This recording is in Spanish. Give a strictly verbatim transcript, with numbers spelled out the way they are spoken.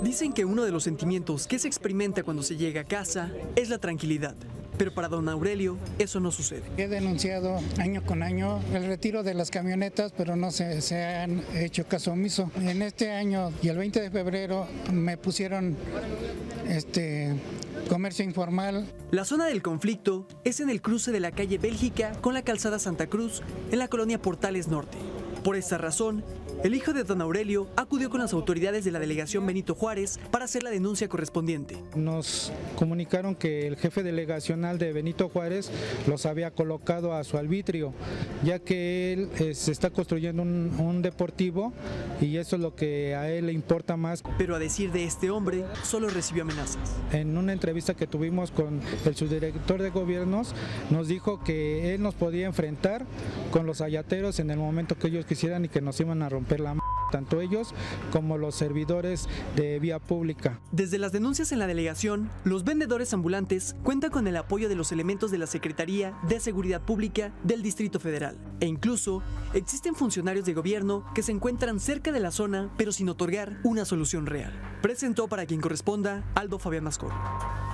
Dicen que uno de los sentimientos que se experimenta cuando se llega a casa es la tranquilidad. Pero para don Aurelio eso no sucede. He denunciado año con año el retiro de las camionetas, pero no se, se han hecho caso omiso. En este año y el veinte de febrero me pusieron este comercio informal. La zona del conflicto es en el cruce de la calle Bélgica con la calzada Santa Cruz en la colonia Portales Norte. Por esta razón, el hijo de don Aurelio acudió con las autoridades de la delegación Benito Juárez para hacer la denuncia correspondiente. Nos comunicaron que el jefe delegacional de Benito Juárez los había colocado a su arbitrio, ya que él eh, se está construyendo un, un deportivo y eso es lo que a él le importa más. Pero a decir de este hombre, solo recibió amenazas. En una entrevista que tuvimos con el subdirector de gobiernos, nos dijo que él nos podía enfrentar con los ayateros en el momento que ellos quisieran y que nos iban a romper la m***, tanto ellos como los servidores de vía pública. Desde las denuncias en la delegación, los vendedores ambulantes cuentan con el apoyo de los elementos de la Secretaría de Seguridad Pública del Distrito Federal. E incluso existen funcionarios de gobierno que se encuentran cerca de la zona, pero sin otorgar una solución real. Presentó para quien corresponda Aldo Fabián Mascoro.